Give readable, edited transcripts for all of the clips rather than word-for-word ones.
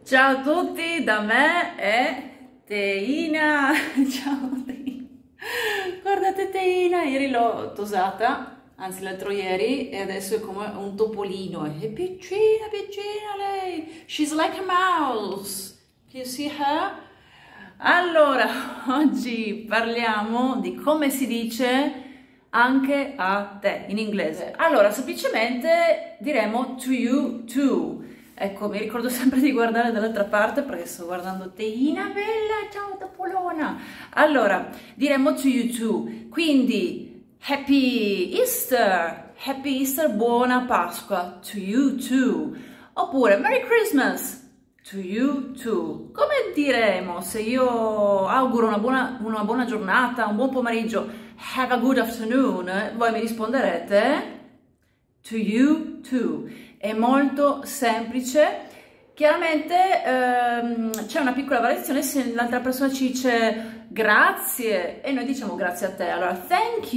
Ciao a tutti, da me è Teina. Ciao Teina. Guardate Teina, ieri l'ho tosata, anzi l'altro ieri, e adesso è come un topolino. È piccina, piccina lei. She's like a mouse. Can you see her? Allora, oggi parliamo di come si dice anche a te in inglese. Allora, semplicemente diremo to you too. Ecco, mi ricordo sempre di guardare dall'altra parte perché sto guardando Teina bella, ciao Topolona. Allora, diremo to you too. Quindi, Happy Easter, buona Pasqua, to you too. Oppure, Merry Christmas, to you too. Come diremo se io auguro una buona giornata, un buon pomeriggio, have a good afternoon, voi mi risponderete to you too. È molto semplice. Chiaramente c'è una piccola variazione se l'altra persona ci dice grazie e noi diciamo grazie a te. Allora, thank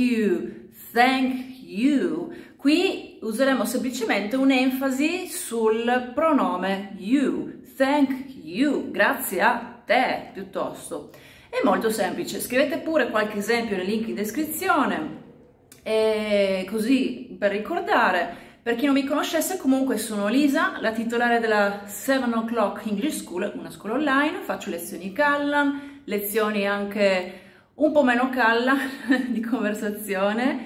you. Qui useremo semplicemente un'enfasi sul pronome you. Thank you, grazie a te, piuttosto. È molto semplice. Scrivete pure qualche esempio nei link in descrizione, e così per ricordare. Per chi non mi conoscesse, comunque sono Lisa, la titolare della 7 O'Clock English School, una scuola online. Faccio lezioni Callan, lezioni anche un po' meno Callan di conversazione.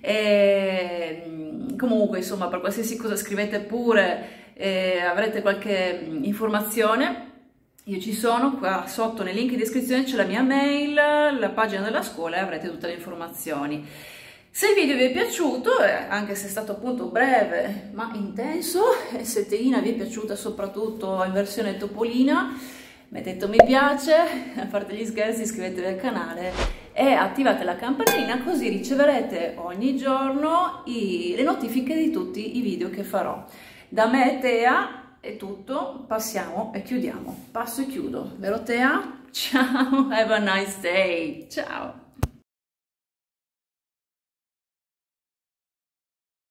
E comunque, insomma, per qualsiasi cosa scrivete pure, avrete qualche informazione. Io ci sono, qua sotto nei link in descrizione c'è la mia mail, la pagina della scuola e avrete tutte le informazioni. Se il video vi è piaciuto, anche se è stato appunto breve ma intenso, e se Teina vi è piaciuta soprattutto in versione topolina, mettete un mi piace, a parte gli scherzi iscrivetevi al canale e attivate la campanellina così riceverete ogni giorno le notifiche di tutti i video che farò. Da me e Tea è tutto, passiamo e chiudiamo. Passo e chiudo, vero Tea? Ciao, have a nice day, ciao!